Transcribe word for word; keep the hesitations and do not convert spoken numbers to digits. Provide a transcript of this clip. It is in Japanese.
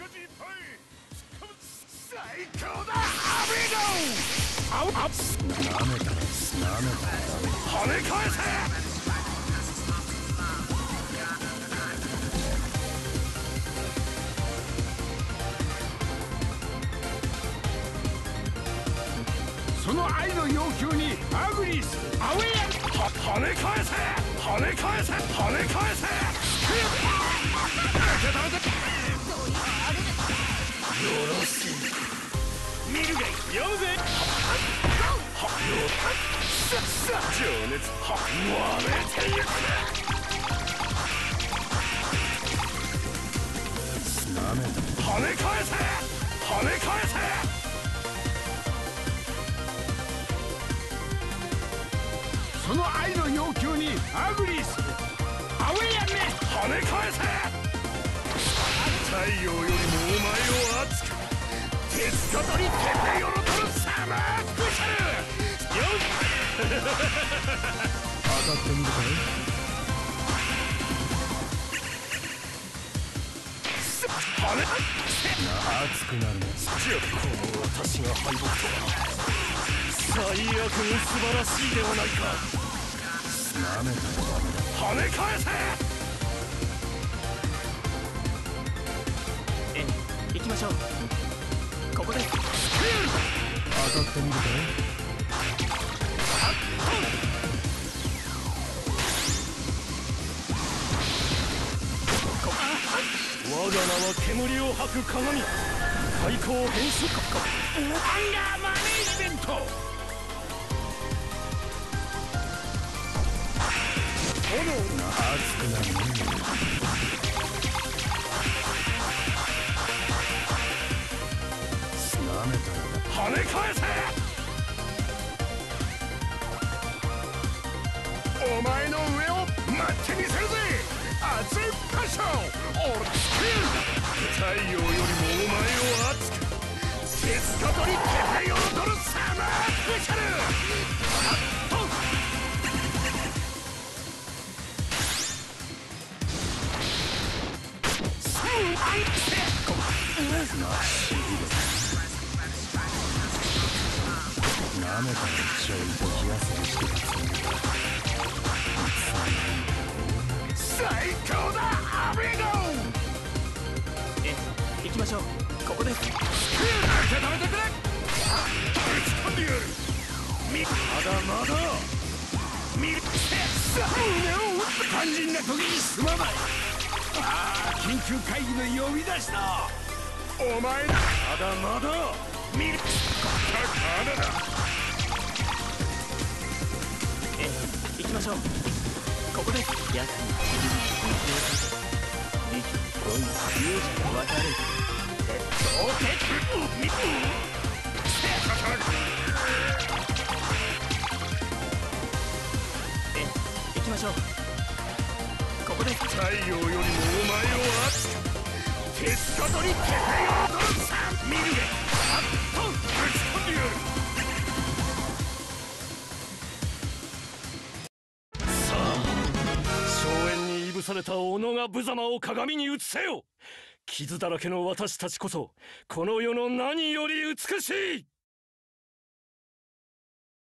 最強だアビゴー。アップなめたなめた跳ね返せ。その愛の要求にアグリーする。アウェイは跳ね返せ跳ね返せ跳ね返せ。よろしい見るがい読むぜ。はっ情熱は割れてゆく。なめた跳ね返せ跳ね返せ。その愛の要求にアグリーする。アウェイやめ跳ね返せ。太陽よりもお前を熱く鉄かとりテペヨロトルサマースペシャル。よっ当たってみるかい。跳ね熱くなるね。じゃあこの私が敗北とは最悪に素晴らしいではないか。なめた跳ね返せ。 ええ、行きましょう。ここです。 当たってみるかい。我が名は煙を吐く鏡。開口変身アンガーマネージメント。炎が熱くなるね。なめたら跳ね返せ。お前の上を待ってみせるぜ。熱いパッションオールスキル。太陽よりもお前を熱く鉄かとりテペヨロトルサマースペシャル。なめたらちょいと気休めしてたつもりだ。最強だアビゴー。 ええ、行きましょう。ここです。 スキルだけ止めてくれ。打ち込んでやる。みまだまだ見る。胸を打った肝心な時にすまない。ああ緊急会議の呼び出しだ。お前まだまだ見る。ただだ。 ええ、行きましょう。ここです。やつにリチョゴイ勇者が渡る。鉄道鉄みええ、行きましょう。ここです。 太陽よりもお前を熱く鉄かとりテペヨロトルサ見るであっと打ち込んでやる。さあ荘園にいぶされた小野が無様を鏡に映せよ。傷だらけの私たちこそこの世の何より美しい。